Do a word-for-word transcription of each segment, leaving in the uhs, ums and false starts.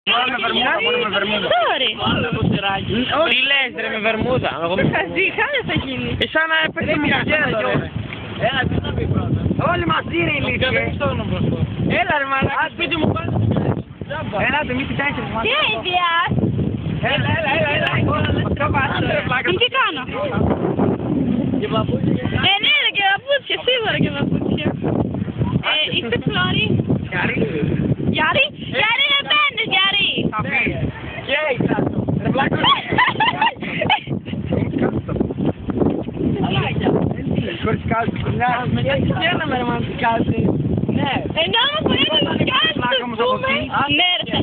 Μόνο με βερμούδα, μόνο με βερμούδα. Sorry. Τι λες ρε με βερμούδα. Δεν θα ζει, χάλια θα γίνει. Σαν να έπαιξε μια γέλα. Έλα, τι θα πει πρώτα. Όλοι μαζί ρε ηλίθιε. Έλα ρε μαλάκα, σπίτι μου πάνε. Έλα, το μη κοιτάξεις ρε μαλάκα. Τι ίδιας. Έλα, έλα, έλα, έλα. Τι τι κάνω. Και παπούτσια. Ε, ναι, ρε, και παπούτσια, σίγουρα και παπούτσια. Ε, είστε φλόρι. Γιάρη. Γιάρη. Γιάρη, δεν μπαίνεις, Γιάρη. Και κάτω. Ρε βλάκο. Χωρίς κάτω. Ένα με μας κάτι. Ναι. Ενώ όμως που είναι να κάνεις το ζούμε. Ναι, ρε.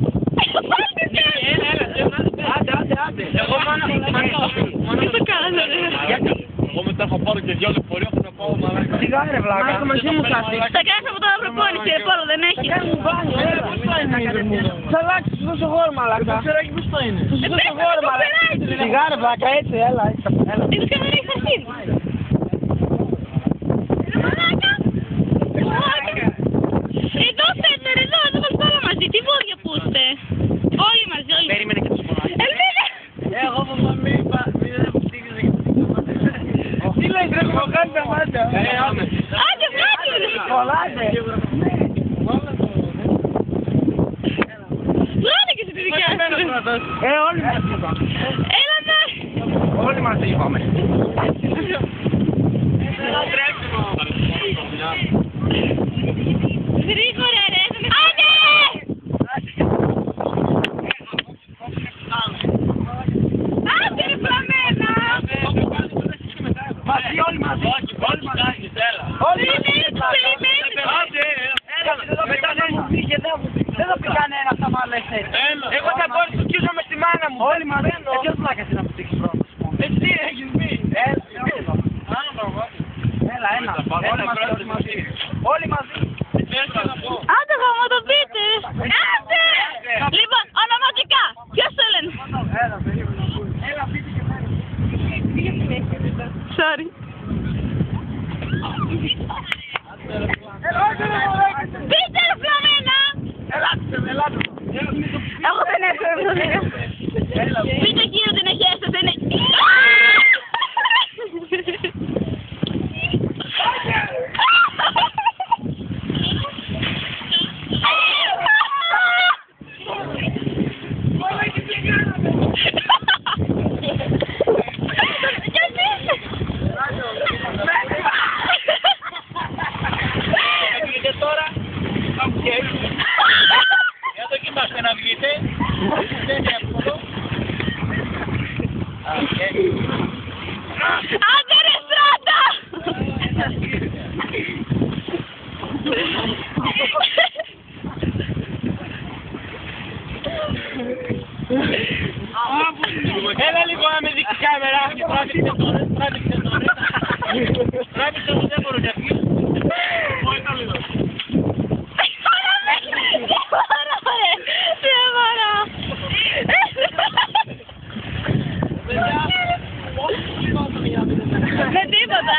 Άντε, άντε, άντε. Εγώ μόνο Τι το κάνω, ρε. γιατί. Εγώ μετά θα πάρω και δυο λεωφορείο που να πάω μαλάκα. Σιγά ρε βλάκα. Μαλάκα μαζί μου κάτι. Θα κάνεις από τώρα προπόνηση, ρε Πόλο, δεν έχει. Θα αλλάξεις σου δώσω χώρο μαλάκα. Το ξεράκι πώς θα είναι. Σου δώσω χώρο μαλάκα. Σιγά ρε βλάκα, έτσι, έλα. Τι τους κάνω, έχεις αρχίδι. Ρε μαλάκα. Εδώ θέτε, ρε, εδώ, εδώ μας πάμε μαζί. Τι βόδια που είστε. Όλοι μαζί, όλοι μαζί. Περίμενε και το σπονάκι. Ελπίδα. Εγώ που θα μην είπα, μην δεν μου στήχιζε και Τι λες ρε, μου κάνει τα μάτια. Άντε, βγάλτε. Κολλάτε. Βγάλτε και στη δικιά σου. Ε, όλοι μαζί είπαμε. Έλα, ναι. Όλοι μαζί είπαμε. Γρήγορα, ρε. Άντε. Άντε, ρε, πλαμμένα. Μαζί, όλοι μαζί. Όλοι μαζί. Όλοι μαζί. Μετά δεν μου πήγε, δεν θα πει κανένα θα μ' άλλες έτσι. Εγώ θα μπορώ να σκίσω με τη μάνα μου. Όλοι μαζί. Ποιος πλάκας είναι να μου δείξει πρώτος. Εσύ έχεις μπει. Έλα, ένα. Όλοι μαζί. Όλοι μαζί. Άντε, θα μου το πείτε. Άντε. Λοιπόν, ονομαστικά. Ποιος το λένε. Έλα, περίμενε. Έλα, πείτε και πέρα. Sorry. Πείτε, ρε, πλαμμένα. Ελάτε, ελάτε. Εγώ δεν έχω εβδομήντα. Πείτε εκεί ότι είναι χέστος, δεν είναι... Και τώρα, οκ. Για δοκιμάστε να βγείτε. Δεν είναι εύκολο. Άντε, ρε, στράτα! Έλα λίγο να με δείξει κάμερα. Τράβηξε τώρα, τράβηξε τώρα. Τράβηξε μου, δεν μπορώ να βγει. Όχι το λίγο. Με τίποτα.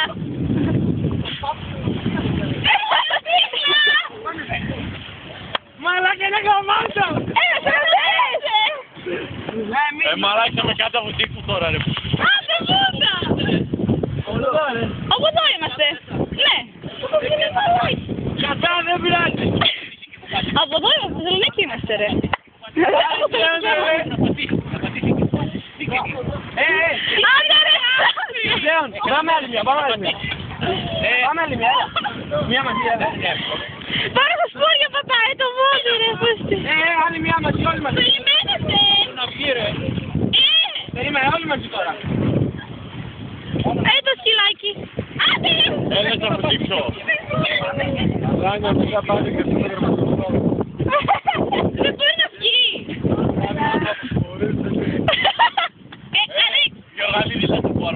Μαλάκα είναι γαμάτο. Έλα, σε ρωτήσαι. Ε, μαλάκα με κάτω από τείχου τώρα ρε. Άντε, βούτα. Όπου εδώ είμαστε. Ναι. Κατά δεν πειράζει. Από εδώ είμαστε, Θεσσαλονίκη είμαστε, ρε. Άντε, ρε. Λέων, πάμε άλλη μια, πάμε άλλη μια. Πάμε άλλη μια, μία μαζί, έλα. Πάρε τα σπόρια, πατάει το βόδι, ρε, πώς είστε. Ε, άλλη μια μαζί, όλοι μαζί. Περιμένετε. Να βγει ρε. Ε, Περίμενε, όλοι μαζί τώρα. ε, το σκυλάκι. Άντε, ρε. Έλα να μου δείξω. Ράνια, μην θα πάνε και στην πέρα μας. Δεν μπορεί να βγει. Ε, καλή. Γιωργαλίδη θα το πάρω.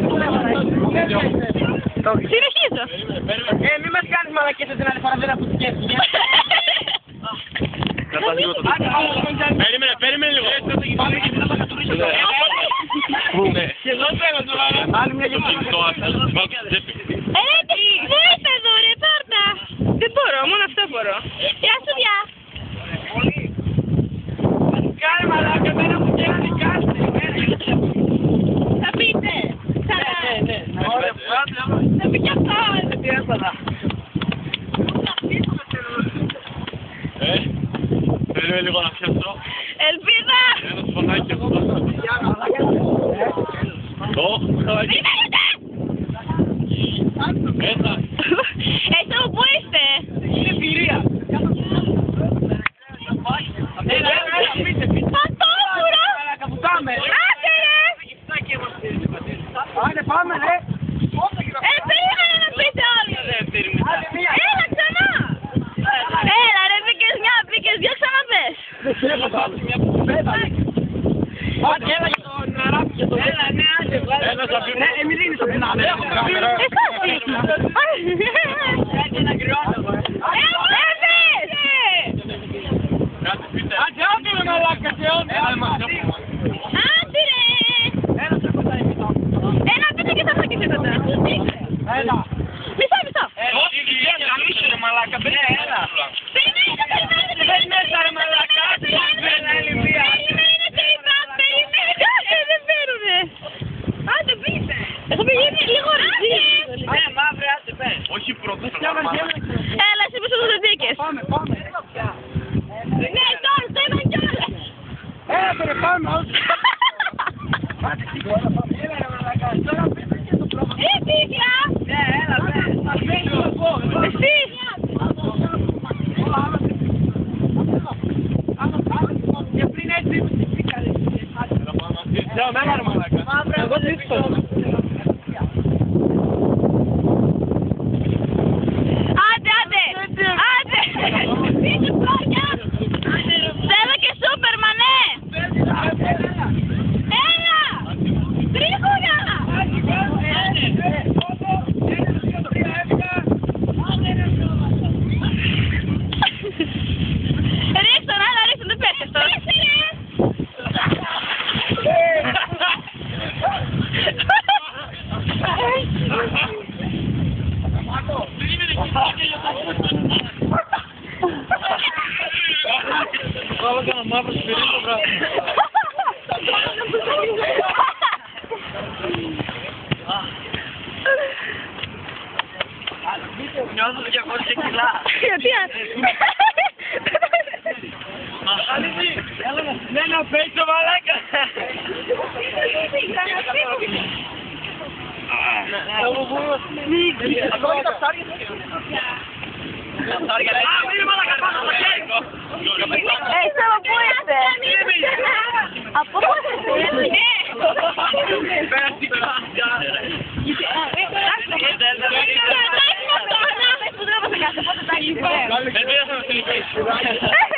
Συνεχίζω. Ε, μη μας κάνεις μαλακέτες την άλλη φορά, δεν αποθηκεύτηκε. Περίμενε, περίμενε λίγο. Και εδώ θέλω τώρα. Άλλη μια και Το άσχολο, βάλω στο τσέπη. Ε, βοήθεια εδώ, ρε, πάρτα. Δεν μπορώ, μόνο αυτό μπορώ. Γεια σου, γεια. Περίμενε λίγο να πιάσω. Ελπίδα! Ένα σφωνάκι αυτό. Το, χαλάκι. Μέσα. Εσύ από πού είστε? Είναι εμπειρία. Έλα, έλα, πείτε, πείτε. Πατώβουρο! Καπουκάμε. Άντε ρε! Άντε πάμε ρε. Ε, περίμενε να πείτε όλοι! Άντε μία. Έλα ξανά! Έλα ρε, μπήκες μια, μπήκες δυο, ξαναπες! Άντε, έλα για τον Αράπη και τον... Έλα, ναι, άντε, βγάλε. Ναι, Εμιλίνης από την άλλη. Ε, κάτι ήσουν. Άντε να κρυώνω. Έρθες! Κάτι πείτε. Άντε, άντε με μαλάκα, σε όντε. Άντε ρε! Έλα, σε κοντά εμείς. Έλα, πείτε και θα θα και κοντά. Έλα. Μισό, μισό. Όχι, καλούσε ρε μαλάκα, μπρε, έλα. Περιμένετε, περιμένετε, Μπες μέσα ρε μαλάκα, άντε, έλα, Ελιμβία. περιμένετε, είπα, περιμένετε. Άντε, δεν παίρνουνε. Άντε, πείτε. Έχω πηγαίνει λίγο ράζι. Ναι, μαύρε, άντε, πες. Όχι πρώτα. Έλα, εσύ πίσω τους δίκες. Πάμε, πάμε. Ναι, τώρα, το είπαν κιόλας. Έλα, ρε, πάμε, όχι. Άντε, σίγουρα, πάμε. Έλα, ρε μαλάκα, τώρα πείτε και το πρόβλημα. Ε, δίκαια. Ναι, έλα, πες. Μας μένει το πω. Εσύ. Και πριν έτσι είπες εσύ καλή. Έλα ρε μαλάκα. Εγώ δύσκολο. Άντε, άντε. Άντε. Πείτε πλάκια. Θέλω και Σούπερμαν, ναι. Έλα. Γρήγορα. Ρίξτε, έλα, ρίξτε, δεν πέφτεις τώρα. Βάλω κανένα μαύρο σφυρί το βράδυ. Νιώθω διακόσια κιλά. Γιατί Ναι, να πέσει μαλάκα. Ακόμα τα ψάρια. Α, μην μαλάκα, πάνω στο χέρι. Εσύ από πού είστε? Από πού είστε? Περαστικά. Δεν